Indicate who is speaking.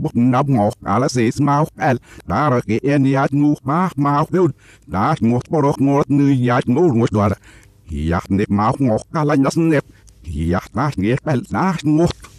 Speaker 1: bốc nắp ngọc ala sĩ mau el đã ra cái en yat ngu ma mau đâu đã ngọc borok ngọt như yat ngô ngọt đoạt yat nếp mau ngọc ala nhas nếp yat nát nghe el nát ngọt